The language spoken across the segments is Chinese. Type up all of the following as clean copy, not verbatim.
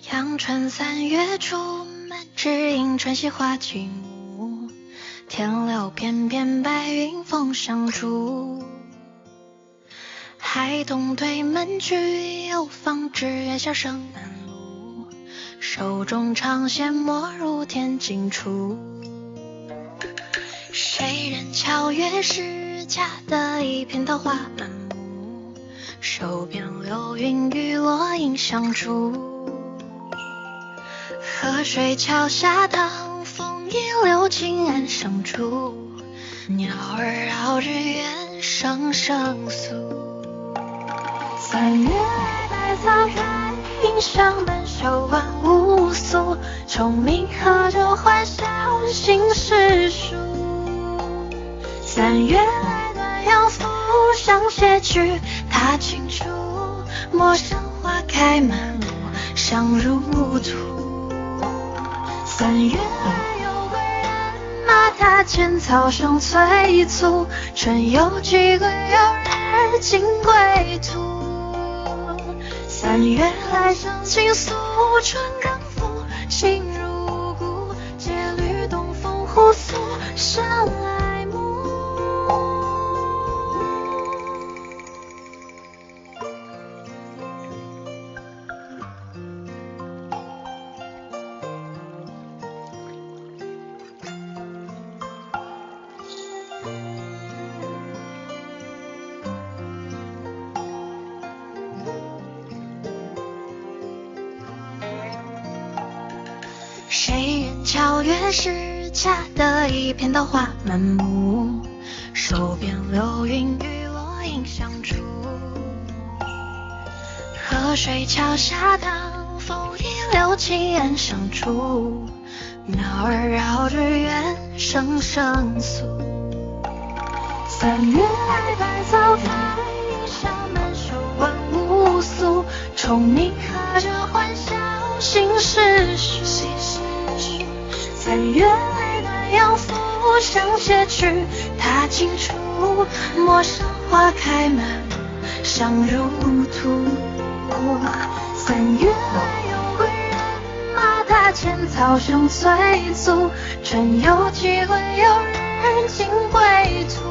阳春三月初，满枝迎春溪花几亩，天柳翩翩，白云风上住。孩童对门居，有方知月下声南路。手中长线，没入天尽处。谁人巧月是假的一片桃花满目，手边流云与落影相助。河水桥下淌，风一流近岸上住。鸟儿绕日圆，声声诉。三月来，百草开，迎上门，手挽无素。虫鸣喝酒欢笑，心事书。三月来，端阳赋，上写句踏青处。陌上花开满路，香如土。三月来，有归人，马踏浅草上催促。春有几归，有日尽归途。三月来，伤情诉，春更复，情如故。借缕东风互诉，山爱慕。谁人巧月是假的一片桃花满目，手边流云与落影相助。河水桥下淌，风一流近岸上住。鸟儿绕日圆，声声诉。三月来，百草开，迎上门，手挽无素。虫鸣喝酒欢笑，心事书。三月来，端阳赋，上写句踏青处。陌上花开满路，香如土。三月来，有归人，马踏浅草上催促。春有几归，有日尽归途。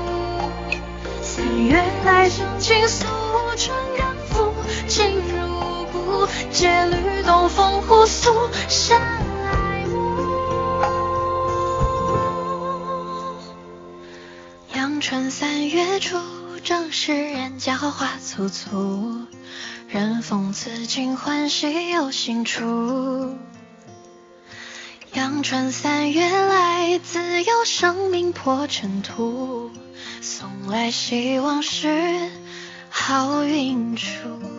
三月来，伤情诉，春更复，情如故。借缕东风互诉，山爱慕。阳春三月初，正是人家花花簇簇。人逢此景欢喜有新处。阳春三月来，自有生命破尘土。送来希望是好运处。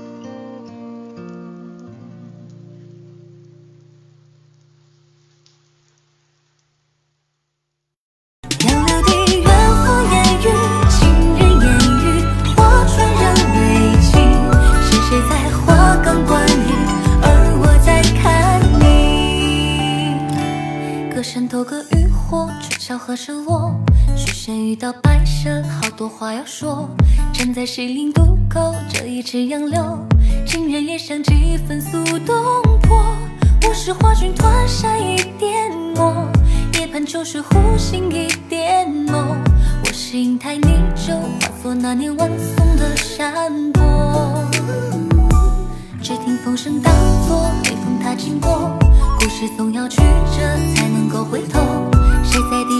多个渔火，鹊桥何时落？许仙遇到白蛇，好多话要说。站在西陵渡口，这一池杨柳，情人也想几分苏东坡。我是华君团扇一点墨，夜盼秋水忽醒一点梦。我是银台泥鳅，化作那年晚松的山坡。只听风声当作微风它经过，故事总要曲折才能够回头。谁在